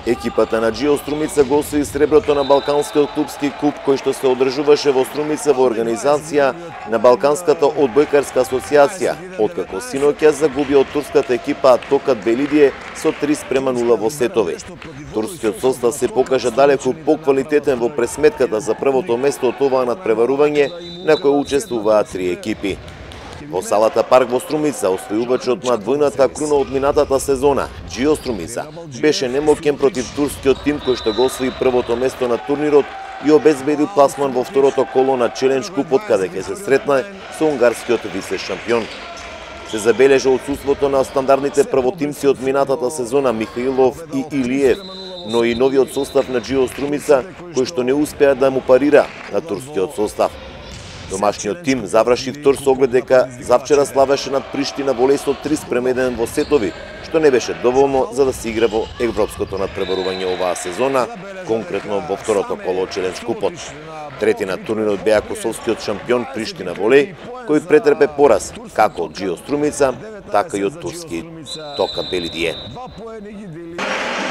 Екипата на Джио Струмица го освои среброто на Балканскиот клубски куп кој што се одржуваше во Струмица во организација на Балканската одбојкарска асоциација, откако синоќа загуби од турската екипа Токат Белидие со 3:0 во сетови. Турскиот состав се покажа далеку поквалитетен во пресметката за првото место од оваа надпреварување на кој учествуваат 3 екипи. Во салата Парк во Струмица, освојувачот на двојната круна од минатата сезона, Джио Струмица, беше немоќен против турскиот тим кој што го освои првото место на турнирот и обезбеди пласман во второто коло на Челендж купот каде ќе се сретне со унгарскиот вице шампион. Се забележа отсуството на стандардните првотимци од минатата сезона Михаилов и Илиев, но и новиот состав на Джио Струмица кој што не успеа да му парира на турскиот состав. Домашниот тим заврши втор со оглед дека завчера славеше над Приштина во лесот 3:1 во сетови, што не беше доволно за да се игра во европското надпреварување оваа сезона, конкретно во второто коло Челендж купот. Трети на турнирот беа косовскиот шампион Приштина волеј, кој претрпе пораз како од Джио Струмица, така и од турски Токат Белидие.